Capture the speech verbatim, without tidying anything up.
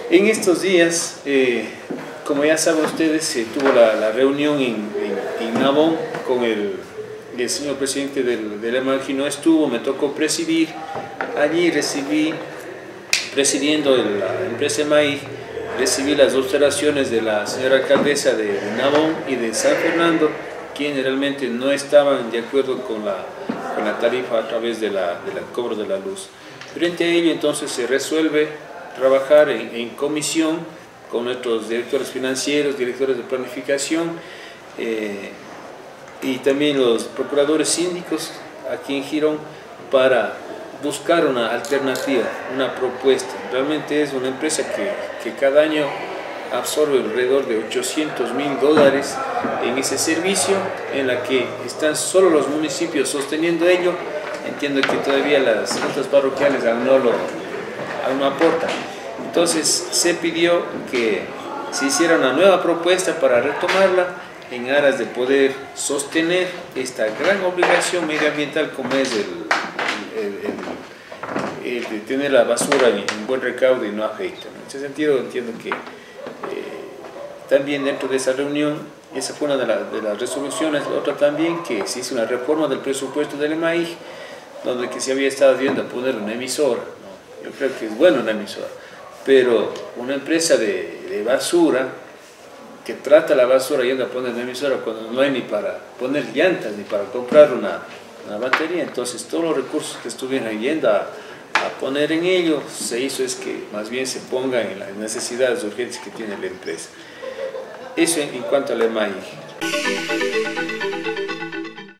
En estos días, eh, como ya saben ustedes, se tuvo la, la reunión en, en, en Nabón con el, el señor presidente del, del EMAIJ. No estuvo, me tocó presidir. Allí recibí, presidiendo la empresa EMAIJ, recibí las observaciones de la señora alcaldesa de, de Nabón y de San Fernando, quienes realmente no estaban de acuerdo con la, con la tarifa a través de la, de la cobro de la luz. Frente a ello, entonces, se resuelve trabajar en, en comisión con nuestros directores financieros, directores de planificación eh, y también los procuradores síndicos aquí en Girón para buscar una alternativa, una propuesta. Realmente es una empresa que, que cada año absorbe alrededor de ochocientos mil dólares en ese servicio, en la que están solo los municipios sosteniendo ello. Entiendo que todavía las juntas parroquiales aún no lo aún no aportan. Entonces se pidió que se hiciera una nueva propuesta para retomarla en aras de poder sostener esta gran obligación medioambiental como es el, el, el, el de tener la basura en, en buen recaudo y no afecta. En ese sentido entiendo que eh, también dentro de esa reunión, esa fue una de, la, de las resoluciones. Otra también, que se hizo una reforma del presupuesto del EMAIJ, donde que se había estado viendo a poner una emisora, ¿no? Yo creo que es bueno una emisora, pero una empresa de, de basura que trata la basura yendo a poner una emisora cuando no hay ni para poner llantas ni para comprar una, una batería. Entonces todos los recursos que estuvieron yendo a, a poner en ello, se hizo es que más bien se pongan en las necesidades urgentes que tiene la empresa. Eso en, en cuanto al EMAIJ.